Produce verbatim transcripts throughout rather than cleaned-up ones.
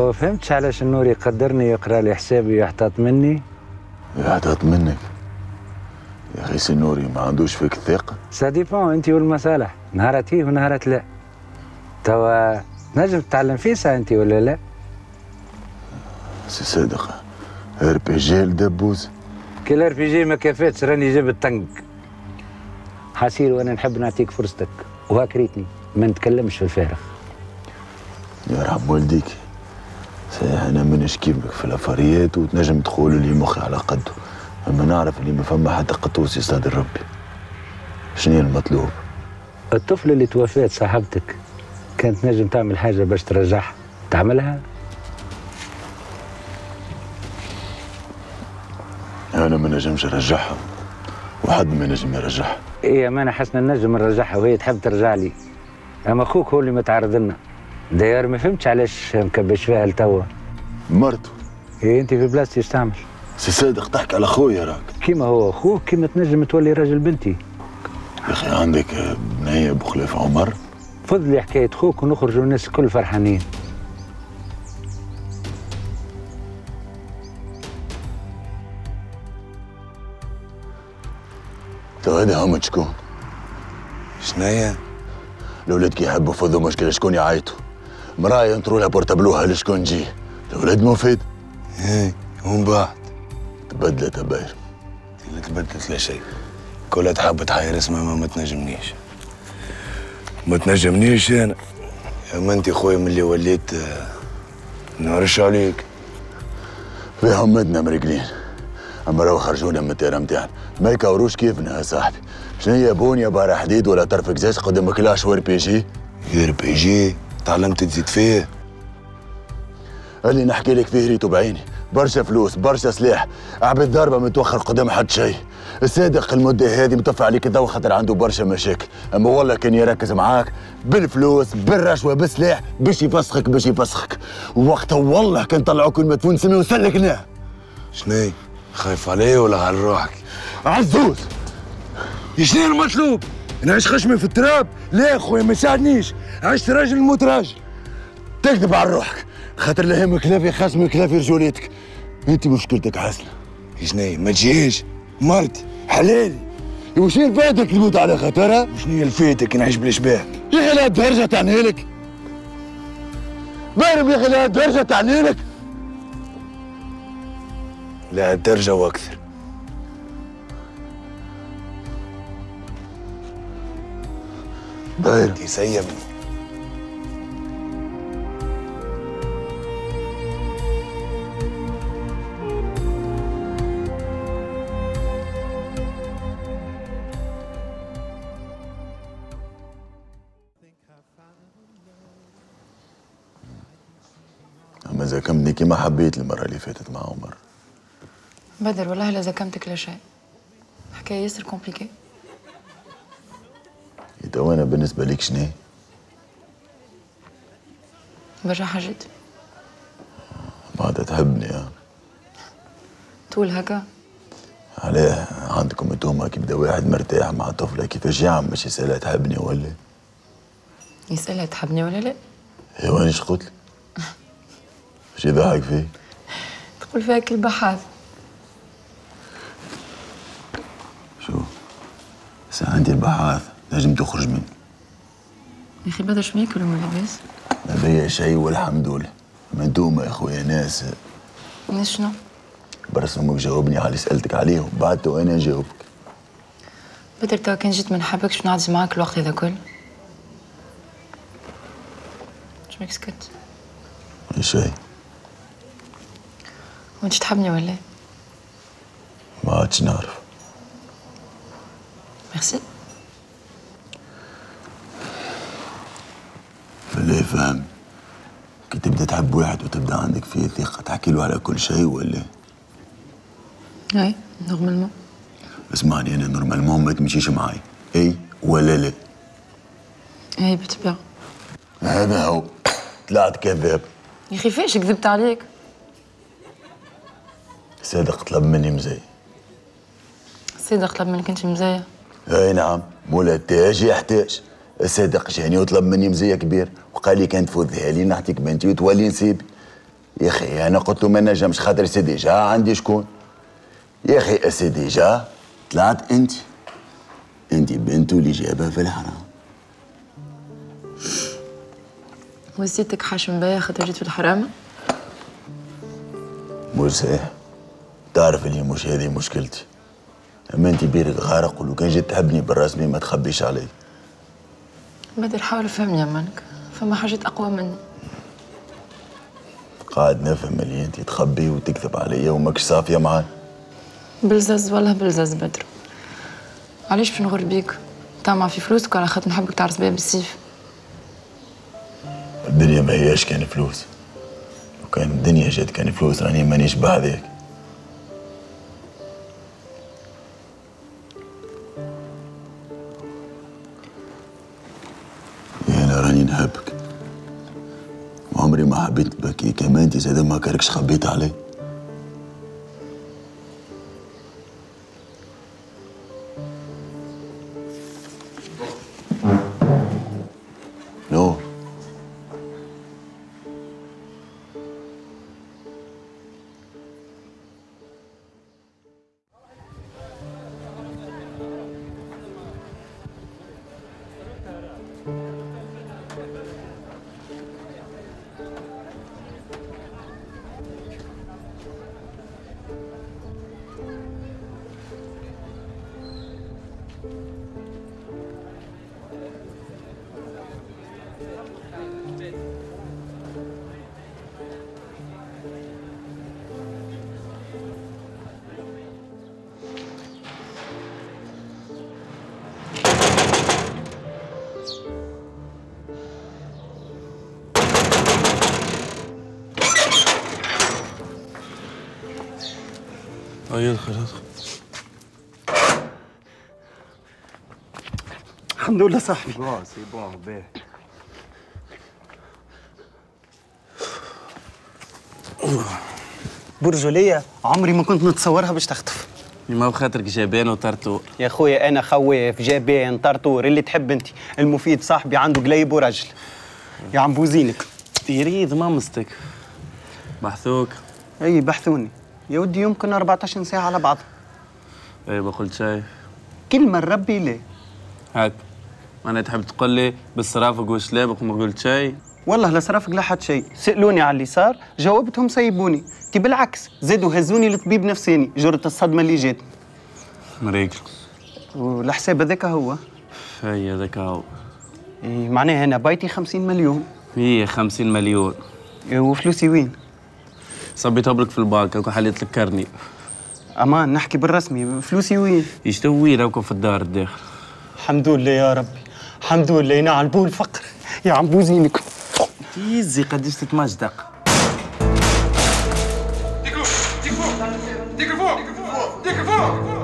تو فهمتش علاش النور يقدرني يقرا لي حسابي يحتاط مني؟ يحتاط منك؟ يا اخي سي نوري ما عندوش فيك الثقه. سا ديبون انت والمصالح، نهارات فيه ونهارات لا. توا نجم تتعلم فيسا انت ولا لا؟ سي صادق ار بي جي الدبوز. كل ار بي جي ما كفاتش راني جبت طنق. حسير وانا نحب نعطيك فرصتك وهاك ريتني ما نتكلمش في الفارغ. يرحم والديك. صحيح انا منش كيفك في الافاريات وتنجم تقول اللي مخي على قده، اما نعرف اللي ما فما حتى قطوس يصادر ربي. شنو المطلوب؟ الطفل اللي توفات صاحبتك كانت نجم تعمل حاجه باش ترجعها، تعملها؟ انا ما نجمش نرجعها وحد ما نجم يرجعها. ايه ما انا حسنا نجم نرجعها وهي تحب ترجع لي، اما اخوك هو اللي متعرض لنا. داير ما فهمتش علاش مكبش فيها لتوا. مرته. ايه انت في بلاصتي اش تعمل؟ سي صادق تحكي على خويا راك. كيما هو اخوك كيما تنجم تولي راجل بنتي. يا اخي عندك بنيه بخلاف عمر. فض لي حكايه خوك ونخرجوا الناس الكل فرحانين. تو هذا هم شكون؟ شناهي؟ الولاد كي يحبوا يفضوا مشكله شكون يعيطوا؟ مرايا ينطروا لها بورتابلوها لشكون جي؟ الولاد مفيد. ايه ومن بعد تبدلت باير. اللي تبدلت لا شيء. كلها تحب تحير اسمها ما, ما تنجمنيش. ما تنجمنيش انا. اما انت خويا من اللي وليت نعرش عليك. في همتنا مرقلين. اما راهو خرجونا من التيرا نتاعنا، ما يكوروش كيفنا يا صاحبي. شنو هي بونيا بارا حديد ولا طرف قزاز قدام كلاش وار بي جي؟ ار بي جي تعلمت تزيد فيه. اللي نحكي لك فيه ريتو بعيني، برشا فلوس برشا سلاح، عبد ضربه متوخر قدام حد شيء. الصادق المده هذه متوفى عليك الضوء خاطر عنده برشا مشاكل، اما والله كان يركز معاك بالفلوس بالرشوه بالسلاح باش يفسخك باش يفسخك، ووقتها والله كان طلعوك المدفون سمي وسلكناه. شني؟ خايف عليه ولا على روحك؟ عزوز شنو المطلوب؟ نعيش خشمي في التراب؟ لا خويا ما يساعدنيش، عشت راجل نموت راجل. تكذب على روحك خاطر لا يهمك لا في خصمك لا في رجوليتك. انت مشكلتك حسنه. شني ما تجيش مرتي حلالي. وشنو فاتك تموت على خاطرها؟ وشنو الفاتك نعيش بالاشباه؟ يا اخي لا الدرجه تعني لك. بارم يا اخي لا الدرجه تعني لك. لا الدرجه واكثر. داير يسيبني. اما زكمني كيما حبيت المره اللي فاتت مع عمر. بدر والله لا زكمتك لا شيء. حكايه ياسر كومبليكي. تو انا بالنسبه ليك شنو؟ برشا حاجات. بعدها تحبني ها؟ تقول هكا؟ علاه عندكم انتوما كي يبدا واحد مرتاح مع طفله كيفاش يعمل باش يسالها تحبني ولا؟ يسألها تحبني ولا لا؟ ايوا انا اش قلت لك؟ اش يضحك فيه؟ تقول فيها كل بحاث. شوف ساعة عندي البحاث نجم تخرج مني. يا اخي بدر شو ياكلوا من لاباس؟ ما بيا شيء والحمد لله. ما انتوما يا خويا ناس. ناس شنو؟ برس امك جاوبني على اللي سالتك عليهم بعد وانا نجاوبك. بدر توا كان جيت ما نحبكش نعدي معاك الوقت هذا كل. شميك سكت؟ اي شيء. وانت تحبني ولا؟ ما عادش نعرف. ميرسي. بالله فهم. كي تبدا تحب واحد وتبدا عندك فيه ثقه تحكي له على كل شيء ولا؟ اي نورمالمون. اسمعني انا نورمالمون ما تمشيش معاي، اي ولا لا؟ اي بالطبيعه. هذا هو. طلعت كذاب. يا اخي فاش كذبت عليك؟ صادق طلب مني مزايا. صادق طلب منك انت مزايا؟ اي نعم، مولا التاج يحتاج. الصادق جاني وطلب مني مزايا كبير وقال لي كان تفوتها لي نعطيك بنتي وتولي نسيبي. يا اخي انا قلت له ما نجمش خاطر سي ديجا عندي شكون. يا اخي سي ديجا طلعت انت انت بنته اللي جابها في الحرام. وزيتك حاشم بيا خاطر جيت في الحرام؟ مش صحيح. تعرف اللي مش هذه مشكلتي. اما انت بيرك غارق، ولو كان جيت تحبني بالرسمي ما تخبيش علي. بدر حاول فهمني يا مانك، فما حاجات اقوى مني. قاعد نفهم اللي انت تخبي وتكذب عليا وماكش صافيه معاي. بلزز والله بلزز بدر. علاش باش نغر بيك؟ طامع في فلوسك على خاطر نحبك تعرس بيا بالسيف. الدنيا ما هياش كان فلوس. لو كان الدنيا جات كان فلوس راني مانيش بهذاك. انا راني نحبك وعمري ما حبيت بكي، كمان انت زاد ما كاركش خبيت علي. نو ايوه ادخل ادخل. الحمد لله صاحبي. بون سي بون باهي. برجولية عمري ما كنت نتصورها باش تخطف. ما بخاطرك جبان وطرطور. يا خويا انا خواف جبان طرطور اللي تحب انت. المفيد صاحبي عنده قليب ورجل. يا عم بوزينك يريد مامستك. بحثوك. اي بحثوني يا ودي، يمكن أربعطاش ساعة على بعض. اي ما قلت شيء. كلمة ربي لا. هاك انا تحب تقول لي بالصرافق والشلابق وما قلت شيء؟ والله لا صرافك لا حد شيء، سألوني على اللي صار جاوبتهم سيبوني، تي بالعكس زادوا هزوني لطبيب نفساني جرة الصدمة اللي جاتني. مريقل. والحساب هذاك هو. هي هذاك هو. إيه معناها انا بايتي خمسين مليون. هي خمسين مليون. إيه وفلوسي وين؟ صبيتها برك في البنك هاكا حليت لك كرني. امان نحكي بالرسمي، فلوسي وين؟ يشتوي وين هاكا في الدار الداخل. الحمد لله يا ربي، الحمد لله ينعل بو الفقر يا عم بوزينك. تيزي قديش تتمجدق. ديك فوق ديك فوق ديك فوق ديك فوق.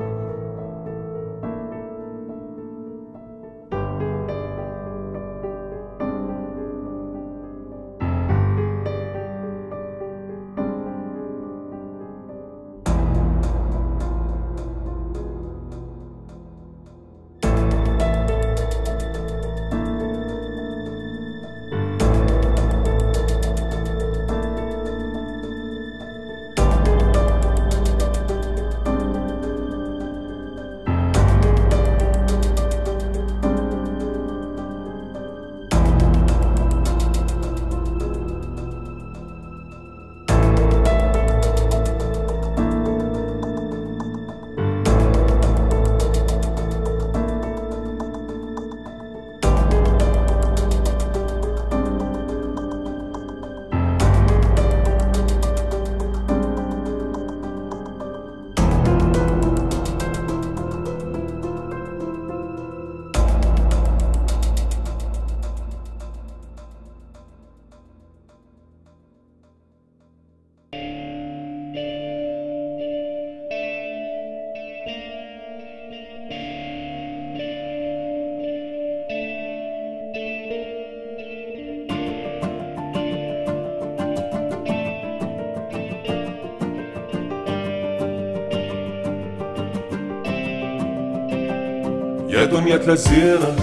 يا دنيا تلزينا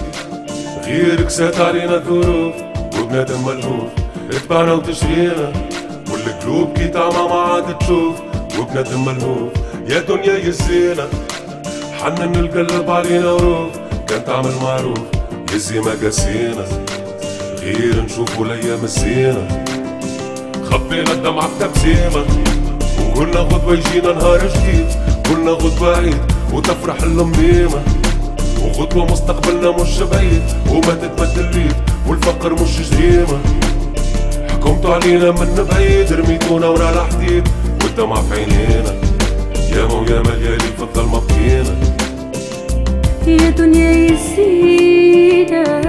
غيرك سات علينا الظروف وبنادم ملهوف اتبعنا وتشرينا واللي قلوب كي تعمى ما عاد تشوف وبندم ملهوف. يا دنيا يا الزينة حنن القلب علينا وروف، كان تعمل معروف يزي ما قاسينا غير نشوفوا الايام الزينة. خبينا الدمعة في تبسيمة وقلنا غدوة يجينا نهار جديد، قلنا غدوة عيد وتفرح اللميمة، وغدوة مستقبلنا مش بعيد وما تتمد اليد والفقر مش جريمة. حكمتوا علينا من بعيد رميتونا ورا الحديد والدمعة في عينينا، ياما وياما ليالي في الظلمة بكينا. يا دنيا يا زينة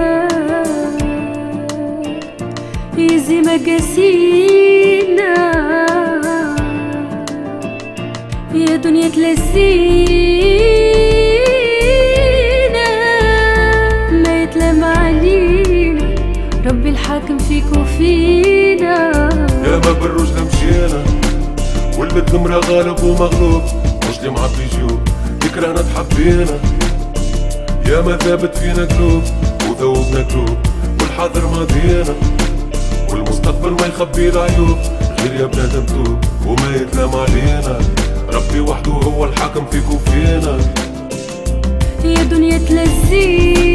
يزي ما قاسينا، يا دنيا تلسينا ما يتلام علينا، ربي الحاكم فيك وفينا. ياما بالرجل مشينا والبد المرا غالب ومغلوب، مش اللي معبي جيوب ذكرانا تحبينا. ياما ثابت فينا قلوب وذوبنا قلوب، والحاضر ماضينا والمستقبل ما يخبي العيوب، غير يا بنادم توب وما يتلام علينا، ربي وحده هو الحاكم فيك وفينا. يا دنيا تلزينا